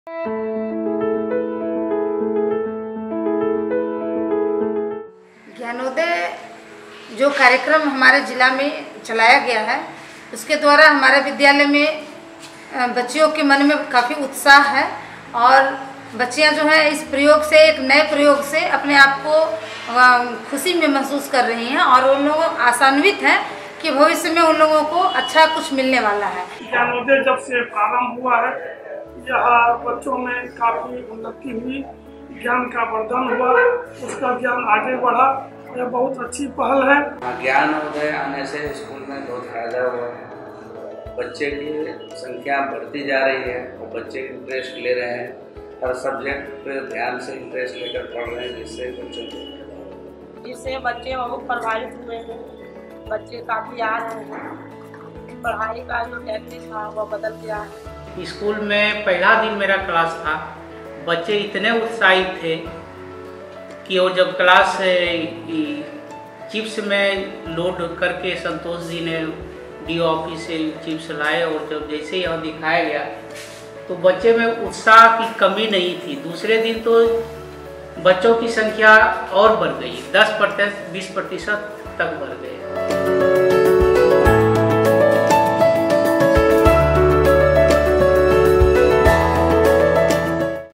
ज्ञानोदय जो कार्यक्रम हमारे जिला में चलाया गया है, उसके द्वारा हमारे विद्यालय में बच्चियों के मन में काफ़ी उत्साह है और बच्चियां जो हैं इस प्रयोग से, एक नए प्रयोग से अपने आप को खुशी में महसूस कर रही हैं और उन लोगों आशान्वित हैं कि भविष्य में उन लोगों को अच्छा कुछ मिलने वाला है। ज्ञानोदय जब से प्रारंभ हुआ है, यह बच्चों में काफ़ी उन्नति हुई, ज्ञान का वर्धन हुआ, उसका ज्ञान आगे बढ़ा। यह बहुत अच्छी पहल है। ज्ञानोदय आने से स्कूल में बहुत फायदा हुआ है। बच्चे की संख्या बढ़ती जा रही है और बच्चे इंटरेस्ट ले रहे हैं, हर सब्जेक्ट पे ध्यान से इंटरेस्ट लेकर पढ़ रहे हैं, जिससे बच्चे बहुत प्रभावित हुए हैं। बच्चे काफ़ी आ रहे हैं, पढ़ाई का जो टेक्निक था वह बदल गया है। स्कूल में पहला दिन मेरा क्लास था, बच्चे इतने उत्साहित थे कि वो जब क्लास चिप्स में लोड करके संतोष जी ने DO ऑफिस से चिप्स लाए और जब जैसे यहाँ दिखाया गया तो बच्चे में उत्साह की कमी नहीं थी। दूसरे दिन तो बच्चों की संख्या और बढ़ गई, 10% 20% तक बढ़ गए।